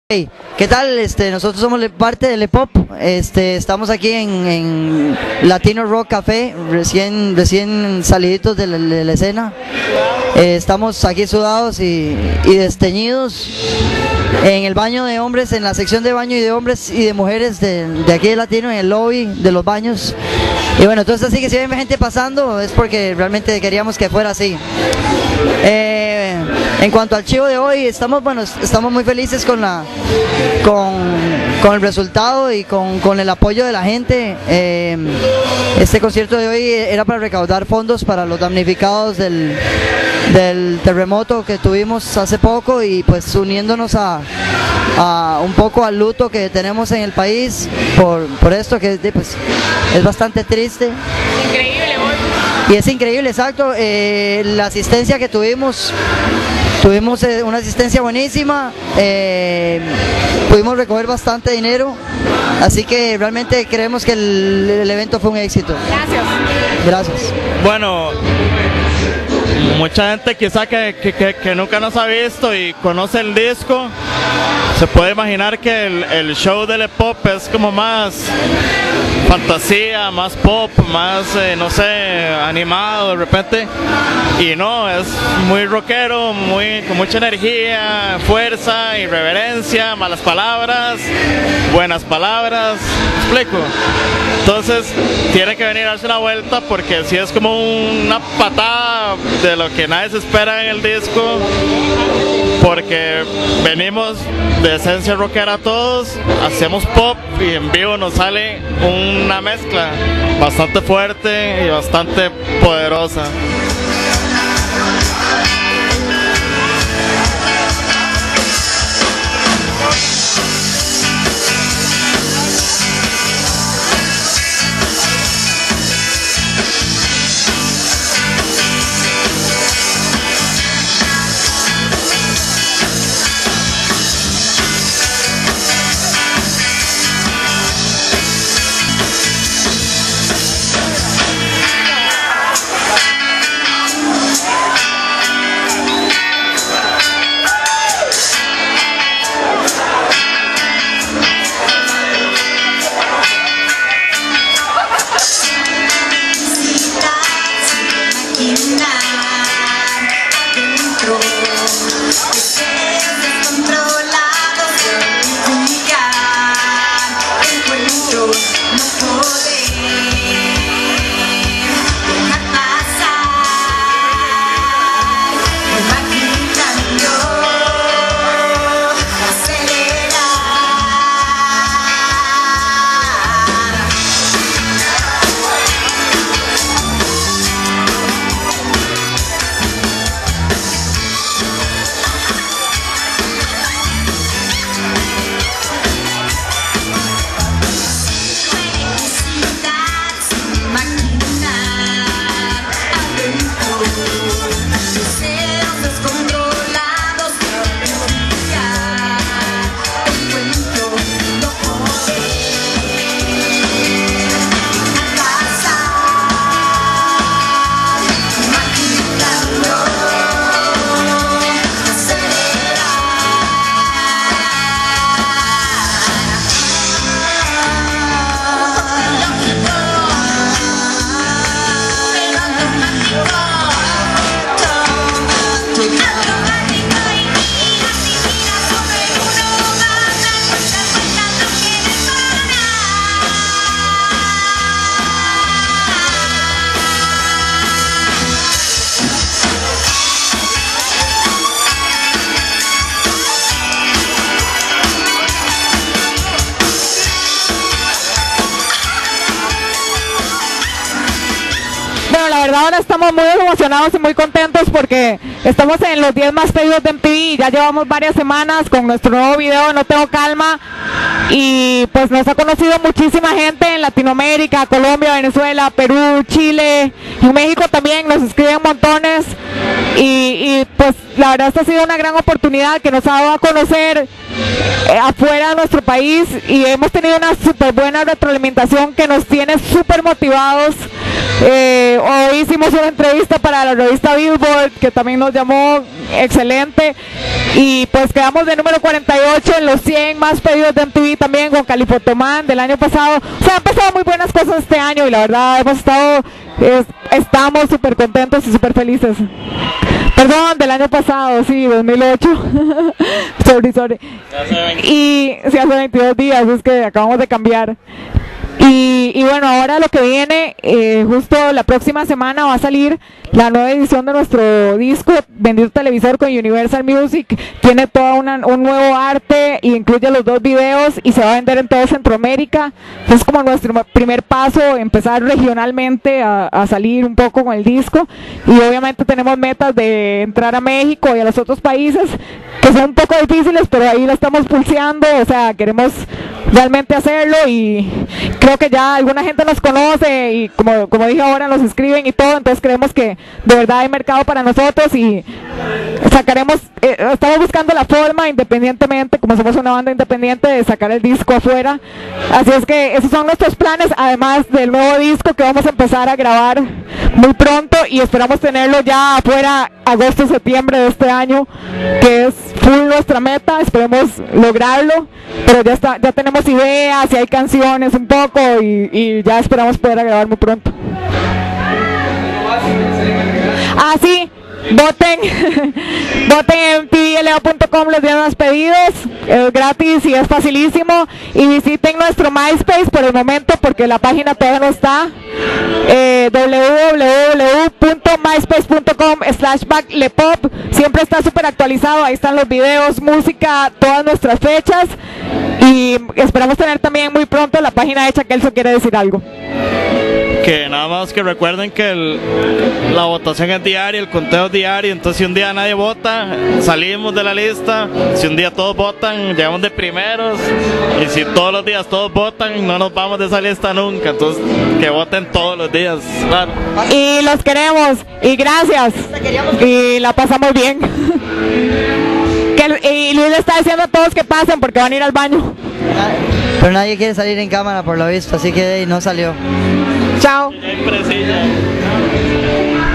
Hey, ¿qué tal? Nosotros somos parte del E-Pop. Estamos aquí en Latino Rock Café, recién saliditos de la escena. Estamos aquí sudados y desteñidos en el baño de hombres, en la sección de baño y de hombres y de mujeres de aquí de Latino, en el lobby de los baños. Y bueno, entonces así que si ven gente pasando es porque realmente queríamos que fuera así. En cuanto al chivo de hoy, estamos muy felices con el resultado y con el apoyo de la gente. Este concierto de hoy era para recaudar fondos para los damnificados del terremoto que tuvimos hace poco, y pues uniéndonos a un poco al luto que tenemos en el país por esto que pues, es bastante triste. Increíble, vos. Y es increíble, exacto, la asistencia que tuvimos una asistencia buenísima, pudimos recoger bastante dinero, así que realmente creemos que el evento fue un éxito. Gracias. Gracias. Bueno, mucha gente quizá que nunca nos ha visto y conoce el disco, se puede imaginar que el show del E-Pop es como más fantasía, más pop, más, no sé, animado de repente, y no, es muy rockero, con mucha energía, fuerza, irreverencia, malas palabras, buenas palabras, ¿me explico? Entonces tiene que venir a darse una vuelta, porque si es como una patada de lo que nadie se espera en el disco, porque venimos de esencia rockera todos, hacemos pop y en vivo nos sale una mezcla bastante fuerte y bastante poderosa. La verdad ahora estamos muy emocionados y muy contentos porque estamos en los 10 más pedidos de MTV y ya llevamos varias semanas con nuestro nuevo video No Tengo Calma, y pues nos ha conocido muchísima gente en Latinoamérica, Colombia, Venezuela, Perú, Chile y México también, nos escriben montones y pues la verdad esta ha sido una gran oportunidad que nos ha dado a conocer afuera de nuestro país, y hemos tenido una súper buena retroalimentación que nos tiene súper motivados. Hoy hicimos una entrevista para la revista Billboard que también nos llamó excelente, y pues quedamos de número 48 en los 100 más pedidos de MTV también con Califotomán del año pasado. O sea, han pasado muy buenas cosas este año y la verdad estamos súper contentos y súper felices. Perdón, del año pasado, sí, 2008. sorry. Y sí, hace 22 días, es que acabamos de cambiar. Y bueno, ahora lo que viene, justo la próxima semana va a salir la nueva edición de nuestro disco, Bendito Televisor, con Universal Music. Tiene todo un nuevo arte y incluye los 2 videos y se va a vender en todo Centroamérica. Es como nuestro primer paso, empezar regionalmente a salir un poco con el disco, y obviamente tenemos metas de entrar a México y a los otros países que son un poco difíciles, pero ahí lo estamos pulseando. O sea, queremos realmente hacerlo, y creo que ya alguna gente nos conoce y como dije ahora, nos escriben y todo, entonces creemos que de verdad hay mercado para nosotros y estamos buscando la forma, independientemente, como somos una banda independiente, de sacar el disco afuera. Así es que esos son nuestros planes, además del nuevo disco que vamos a empezar a grabar muy pronto, y esperamos tenerlo ya afuera agosto, septiembre de este año, que es full nuestra meta. Esperemos lograrlo, pero ya tenemos ideas y hay canciones un poco, y ya esperamos poder grabar muy pronto. Sí, voten en mtvla.com los días más pedidos, es gratis y es facilísimo, y visiten nuestro MySpace por el momento porque la página todavía no está, www.myspace.com/backlepop. siempre está súper actualizado, ahí están los videos, música, todas nuestras fechas, y esperamos tener también muy pronto la página hecha. Kelso quiere decir algo. Que nada más que recuerden que la votación es diaria, el conteo es diario, entonces si un día nadie vota, salimos de la lista. Si un día todos votan, llegamos de primeros, y si todos los días todos votan, no nos vamos de esa lista nunca. Entonces que voten todos los días, claro. Y los queremos, y gracias, y la pasamos bien. Y Luis le está diciendo a todos que pasen porque van a ir al baño. Pero nadie quiere salir en cámara por lo visto, así que no salió. Chao.